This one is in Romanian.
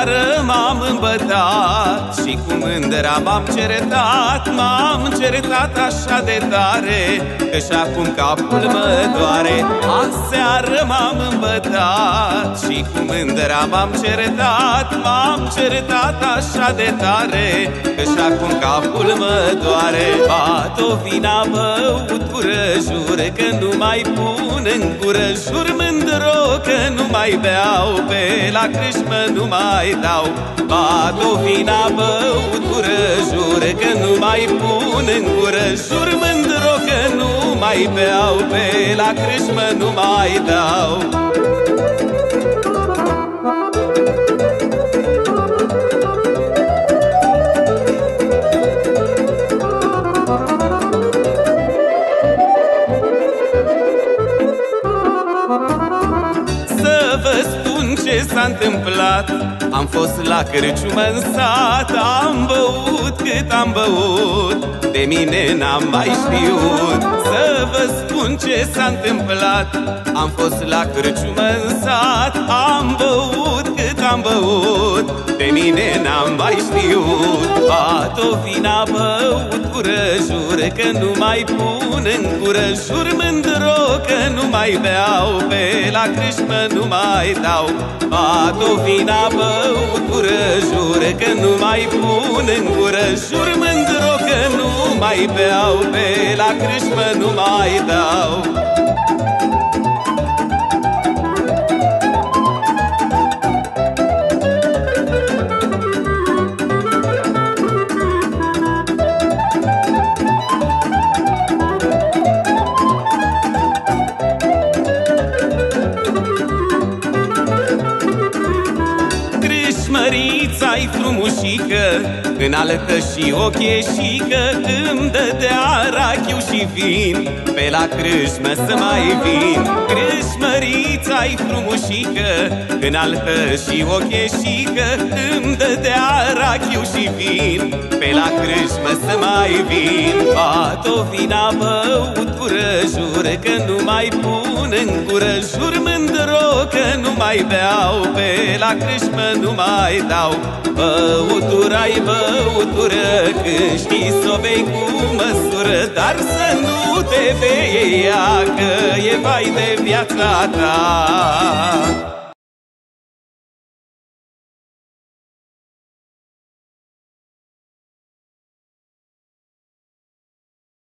Aseară m-am îmbătat și cu mândra m-am certat. M-am certat așa de tare că și acum capul mă doare. Aseară m-am îmbătat și cu mândra m-am certat. M-am certat așa de tare că și acum capul mă doare. Bat-o vina băutură, jur că nu mai pun în gură. Jur mândro că nu mai beau, pe la crâșmă nu mai dau. Bat-o vina băutură, jur că nu mai pun în gură. Jur mândro că nu mai beau, pe la crâșmă nu mai dau. Să vă spun ce s-a întâmplat. Am fost la cârciumă în sat, am băut cât am băut, de mine n-am mai știut. Să vă spun ce s-a întâmplat. Am fost la cârciumă în sat, am băut cât am băut, de mine n-am mai știut. Bat-o vina băutură, jur că nu mai pun în gură. Jur mândro că nu mai beau, pe la crâșmă nu mai dau. Bat-o vina băutură, jur că nu mai pun în gură. Jur mândro că nu mai beau, pe la crâșmă nu mai dau. Mărița-i frumușică, înaltă și ochieșică, îmi dădea rachiu și vin, pe la crâșmă să mai vin. Crâșmărița-i frumușică, înaltă și ochieșică, îmi dădea rachiu și vin, pe la crâșmă să mai vin. Bat-o vina băutură, jur că nu mai pun în gură. Jur mândro că nu mai beau, pe la crâșmă nu mai dau. Băutura-i băutură, când știi s-o bei cu măsură, dar să nu te bei ea, că e vai de viața ta.